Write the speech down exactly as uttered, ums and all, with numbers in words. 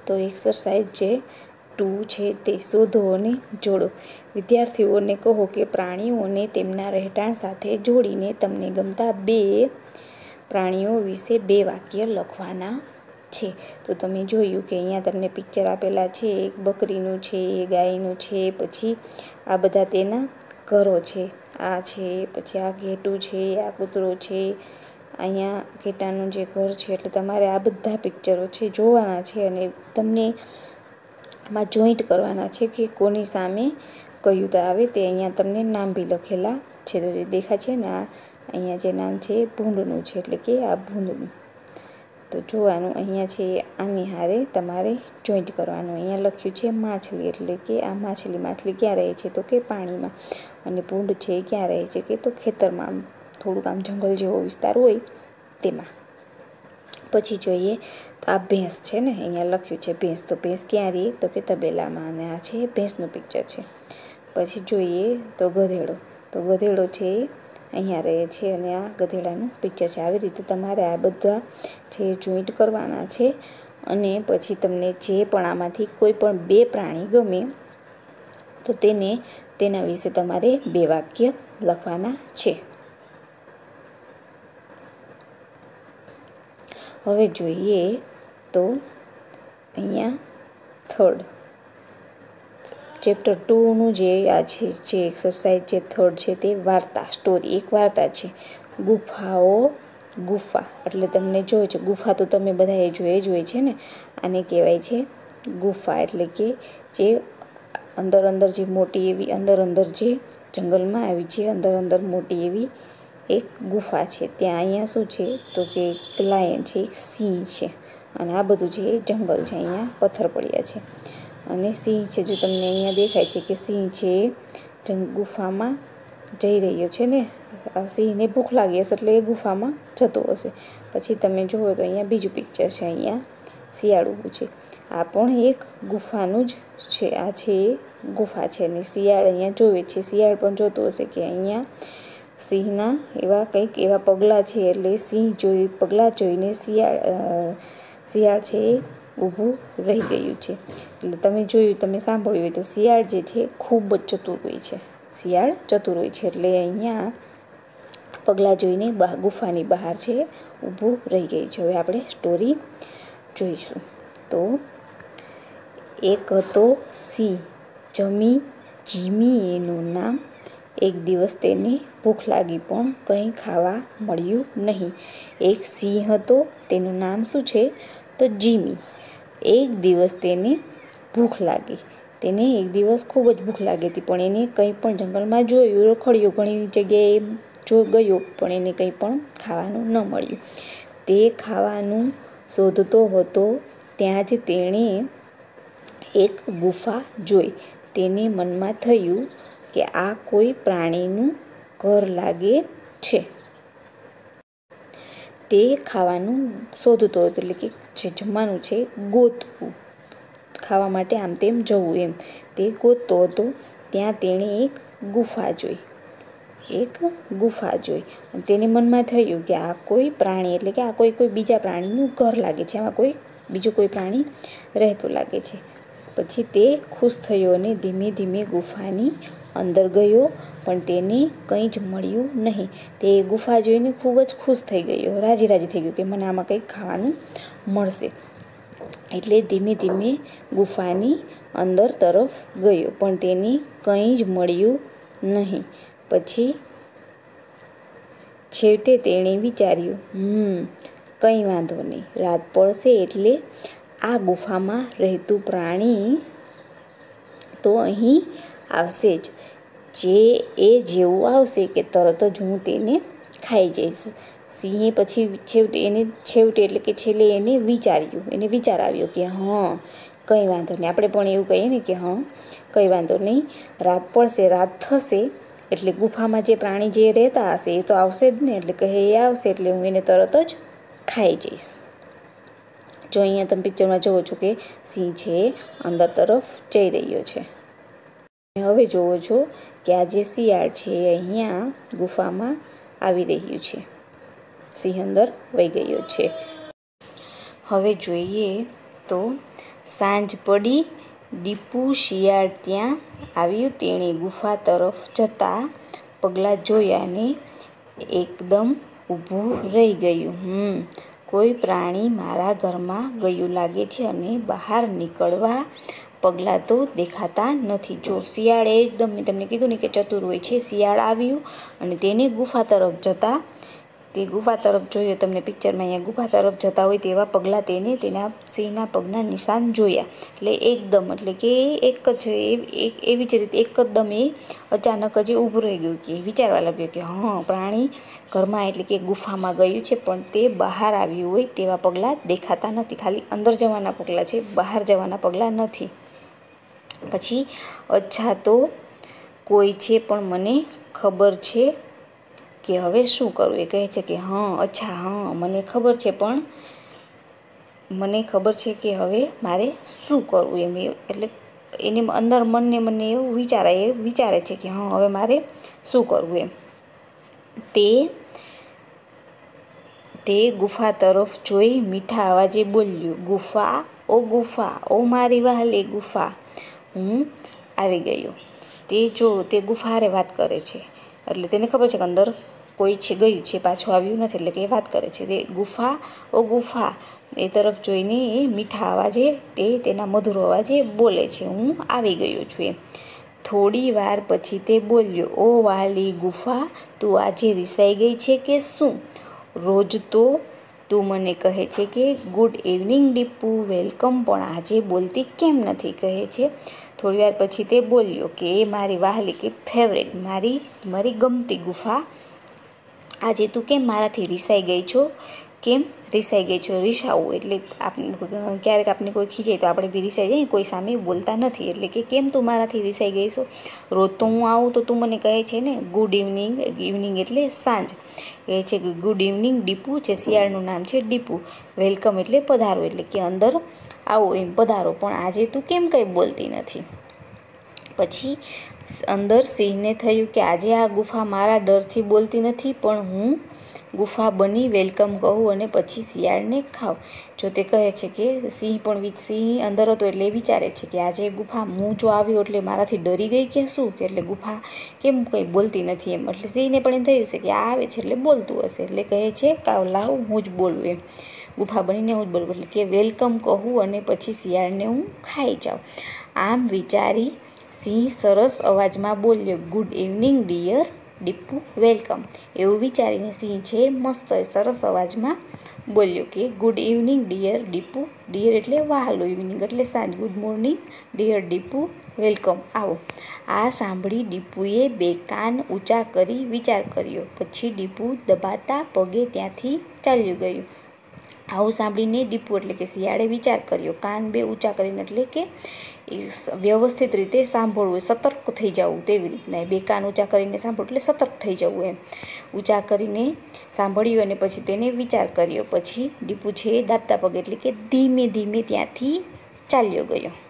તો એક્સરસાઇઝ જે ટુ છે તે શોધો અને જોડો. વિદ્યાર્થીઓને કહો કે પ્રાણીઓને તેમના રહેઠાણ સાથે જોડીને તમને ગમતા બે પ્રાણીઓ વિશે બે વાક્ય લખવાના છે. તો તમે જોયું કે અહીંયા તમને પિક્ચર આપેલા છે. એક બકરીનું છે, ગાયનું છે, પછી આ બધા તેના ઘરો છે. આ છે, પછી આ ઘેટું છે, આ કૂતરો છે, અહીંયા ઘેટાનું જે ઘર છે. એટલે તમારે આ બધા પિક્ચરો છે જોવાના છે અને તમને આમાં જોઈન્ટ કરવાના છે કે કોની સામે કયું તો આવે તે. અહીંયા તમને નામ બી લખેલા છે તો જે દેખાય છે ને આ અહીંયા જે નામ છે ભૂંડનું છે, એટલે કે આ ભૂંડનું. તો જોવાનું અહીંયા છે આની હારે તમારે જોઈન્ટ કરવાનું. અહીંયા લખ્યું છે માછલી, એટલે કે આ માછલી માછલી ક્યાં રહે છે તો કે પાણીમાં, અને ભૂંડ છે ક્યાં રહે છે કે તો ખેતરમાં, આમ થોડુંક આમ જંગલ જેવો વિસ્તાર હોય તેમાં. પછી જોઈએ તો આ ભેંસ છે ને, અહીંયા લખ્યું છે ભેંસ. તો ભેંસ ક્યાં રહે તો કે તબેલામાં, અને આ છે ભેંસનું પિક્ચર છે. પછી જોઈએ તો ગધેડો. તો ગધેડો છે અહીંયા રહે છે અને આ ગધેડાનું પિક્ચર છે. આવી રીતે તમારે આ બધા છે જોઈન્ટ કરવાના છે અને પછી તમને જે પણ આમાંથી કોઈ પણ બે પ્રાણી ગમે તો તેને તેના વિશે તમારે બે વાક્ય લખવાના છે. હવે જોઈએ તો અહીંયા થર્ડ ચેપ્ટર ટુનું જે આ છે જે એક્સરસાઇઝ જે થર્ડ છે તે વાર્તા, સ્ટોરી. એક વાર્તા છે ગુફાઓ ગુફા. એટલે તમને જોયું છે ગુફા તો તમે બધાએ જોઈ જ હોય છે ને. આને કહેવાય છે ગુફા, એટલે કે જે અંદર અંદર જે મોટી એવી અંદર અંદર જે જંગલમાં આવી છે અંદર અંદર મોટી એવી એક ગુફા છે. ત્યાં અહીંયા શું છે તો કે એક લાયન છે, એક સિંહ છે, અને આ બધું જે જંગલ છે. અહીંયા પથ્થર પડ્યા છે અને સિંહ છે, જો તમને અહીંયા દેખાય છે કે સિંહ છે ગુફામાં જઈ રહ્યો છે ને. આ સિંહને ભૂખ લાગી હશે એટલે એ ગુફામાં જતો હશે. પછી તમે જુઓ તો અહીંયા બીજું પિક્ચર છે, અહીંયા શિયાળ ઊભું છે. આ પણ એક ગુફાનું જ છે. આ છે ગુફા છે ને શિયાળ અહીંયા જોવે છે. શિયાળ પણ જોતો હશે કે અહીંયા સિંહના એવા કંઈક એવા પગલાં છે, એટલે સિંહ જોઈ પગલાં જોઈને શિયાળ શિયાળ છે એ ઊભું રહી ગયું છે. એટલે તમે જોયું, તમે સાંભળ્યું હોય તો શિયાળ જે છે ખૂબ જ ચતુર હોય છે. શિયાળ ચતુર હોય છે એટલે અહીંયા પગલાં જોઈને ગુફાની બહાર છે ઊભું રહી ગયું છે. હવે આપણે સ્ટોરી જોઈશું. તો એક હતો સિંહ, જમી જીમી એનું નામ. એક દિવસ તેને ભૂખ લાગી પણ કંઈ ખાવા મળ્યું નહીં. એક સિંહ હતો, તેનું નામ શું છે તો જીમી. એક દિવસ તેને ભૂખ લાગી. તેને એક દિવસ ખૂબ જ ભૂખ લાગી હતી, પણ એને કંઈ પણ જંગલમાં જોયું, રખડ્યું, ઘણી જગ્યાએ જો ગયો, પણ એને કંઈ પણ ખાવાનું ન મળ્યું. તે ખાવાનું શોધતો હતો ત્યાં જ તેણે એક ગુફા જોઈ. તેને મનમાં થયું કે આ કોઈ પ્રાણીનું ઘર લાગે છે. તે ખાવાનું શોધતો હતો, એટલે કે જે જમવાનું છે ગોતવું, ખાવા માટે આમ તેમ જવું એમ. તે ગોતતો હતો ત્યાં તેણે એક ગુફા જોઈ. એક ગુફા જોઈ અને તેને મનમાં થયું કે આ કોઈ પ્રાણી, એટલે કે આ કોઈ કોઈ બીજા પ્રાણીનું ઘર લાગે છે, આમાં કોઈ બીજું કોઈ પ્રાણી રહેતું લાગે છે. પછી તે ખુશ થયો અને ધીમે ધીમે ગુફાની અંદર ગયો, પણ તેને કંઈ જ મળ્યું નહીં. તે ગુફા જોઈને ખૂબ જ ખુશ થઈ ગયો, રાજી રાજી થઈ ગયો કે મને આમાં કંઈક ખાવાનું મળશે. એટલે ધીમે ધીમે ગુફાની અંદર તરફ ગયો, પણ તેને કંઈ જ મળ્યું નહીં. પછી છેવટે તેણે વિચાર્યું, હમ કંઈ વાંધો નહીં, રાત પડશે એટલે આ ગુફામાં રહેતું પ્રાણી તો અહીં આવશે જ. જે એ જેવું આવશે કે તરત જ હું તેને ખાઈ જઈશ. સિંહે પછી છેવટે એને છેવટે એટલે કે છેલ્લે એને વિચાર્યું, એને વિચાર આવ્યો કે હં કંઈ વાંધો નહીં. આપણે પણ એવું કહીએ ને કે હં કંઈ વાંધો નહીં, રાત પડશે, રાત થશે એટલે ગુફામાં જે પ્રાણી જે રહેતા હશે એ તો આવશે જ ને. એટલે કહે એ આવશે એટલે હું એને તરત જ ખાઈ જઈશ. જો અહીંયા તમે પિક્ચરમાં જુઓ છો કે સિંહ છે અંદર તરફ જઈ રહ્યો છે. હવે જુઓ છો કે આ જે શિયાળ છે અહીંયા ગુફામાં આવી રહ્યું છે. સિંહ અંદર વહી ગયો છે. હવે જોઈએ તો સાંજ પડી, દીપુ શિયાળ ત્યાં આવ્યું. તેણે ગુફા તરફ જતા પગલાં જોયા ને એકદમ ઊભું રહી ગયું. હમ કોઈ પ્રાણી મારા ઘરમાં ગયું લાગે છે અને બહાર નીકળવા પગલાં તો દેખાતા નથી. જો શિયાળે એકદમ, મેં તમને કીધું ને કે ચતુર હોય છે. શિયાળ આવ્યું અને તેને ગુફા તરફ જતા, તે ગુફા તરફ જોયું. તમને પિક્ચરમાં અહીંયા ગુફા તરફ જતા હોય તેવા પગલાં તેને તેના સિંહના પગના નિશાન જોયા. એટલે એકદમ, એટલે કે એક જ એક એવી જ રીતે એકદમ એ અચાનક જ ઊભું રહી ગયું, કે વિચારવા લાગ્યું કે હા પ્રાણી ઘરમાં એટલે કે ગુફામાં ગયું છે, પણ તે બહાર આવ્યું હોય તેવા પગલાં દેખાતા નથી. ખાલી અંદર જવાના પગલાં છે, બહાર જવાના પગલાં નથી. પછી અચ્છા તો કોઈ છે, પણ મને ખબર છે કે હવે શું કરવું. એ કહે છે કે હા અચ્છા હા મને ખબર છે, પણ મને ખબર છે કે હવે મારે શું કરવું એમ. એટલે એને અંદર મનને મને એવું વિચારાય એ વિચારે છે કે હા હવે મારે શું કરવું એમ. તે તે ગુફા તરફ જોઈ મીઠા અવાજે બોલ્યું, ગુફા ઓ ગુફા, ઓ મારી વહાલી ગુફા, હું આવી ગયો. તે જો તે ગુફા હારે વાત કરે છે, એટલે તેને ખબર છે કે અંદર કોઈ છે ગયું છે, પાછું આવ્યું નથી, એટલે કે એ વાત કરે છે. તે ગુફા ઓ ગુફા એ તરફ જોઈને એ મીઠા અવાજે તે તેના મધુર અવાજે બોલે છે, હું આવી ગયો છું એમ. થોડી વાર પછી તે બોલ્યો, ઓ વહાલી ગુફા, તું આજે રિસાઈ ગઈ છે કે શું? રોજ તો તું મને કહે છે કે ગુડ ઇવનિંગ દીપુ, વેલકમ, પણ આજે બોલતી કેમ નથી, કહે છે. થોડી વાર પછી તે બોલ્યો કે એ મારી વહાલી કે ફેવરેટ, મારી મારી ગમતી ગુફા, આજે તું કેમ મારાથી રિસાઈ ગઈ છો? કેમ રિસાઈ ગઈ છો? રિસાવું એટલે આપણે ક્યારેક આપણે કોઈ ખીજાય તો આપણે બી રિસાઈ જઈએ, કોઈ સામે બોલતા નથી. એટલે કે કેમ તું મારાથી રિસાઈ ગઈ છો? રોજ તો હું આવું તો તું મને કહે છે ને ગુડ ઇવનિંગ, ઇવનિંગ એટલે સાંજ, કહે છે કે ગુડ ઇવનિંગ દીપુ, જે શિયાળનું નામ છે દીપુ, વેલકમ એટલે પધારો, એટલે કે અંદર આવો એમ પધારો, પણ આજે તું કેમ કંઈ બોલતી નથી? પછી અંદર સિંહને થયું કે આજે આ ગુફા મારા ડરથી બોલતી નથી, પણ હું ગુફા બની વેલકમ કહું અને પછી શિયાળને ખાવ. જો તે કહે છે કે સિંહ પણ સિંહ અંદર હતો એટલે વિચારે છે કે આજે ગુફા હું જો આવ્યો એટલે મારાથી ડરી ગઈ કે શું, કે એટલે ગુફા કેમ કંઈ બોલતી નથી એમ. એટલે સિંહને પણ એમ થયું છે કે આ આવે છે એટલે બોલતું હશે, એટલે કહે છે કે લાવ હું જ બોલું એમ, ગુફા બનીને હું જ બોલું, એટલે કે વેલકમ કહું અને પછી શિયાળને હું ખાઈ જાઉં. આમ વિચારી સિંહ સરસ અવાજમાં બોલ્યો, good evening dear Dipu, welcome. એવું વિચારીને સિંહ છે મસ્ત સરસ અવાજમાં બોલ્યો કે good evening dear Dipu, dear એટલે વહાલું, ઇવનિંગ એટલે સાંજ, good morning dear Dipu, welcome, આવો. આ સાંભળી દીપુએ બે કાન ઊંચા કરી વિચાર કર્યો. પછી દીપુ દબાતા પગે ત્યાંથી ચાલ્યું ગયું. આવું સાંભળીને દીપુ એટલે કે શિયાળે વિચાર કર્યો, કાન બે ઊંચા કરીને, એટલે કે વ્યવસ્થિત રીતે સાંભળવું, સતર્ક થઈ જવું, તેવી રીતના બે કાન ઊંચા કરીને સાંભળવું એટલે સતર્ક થઈ જવું એમ. ઊંચા કરીને સાંભળ્યું અને પછી તેને વિચાર કર્યો. પછી દીપુ છે દાબતા પગે એટલે કે ધીમે ધીમે ત્યાંથી ચાલ્યો ગયો.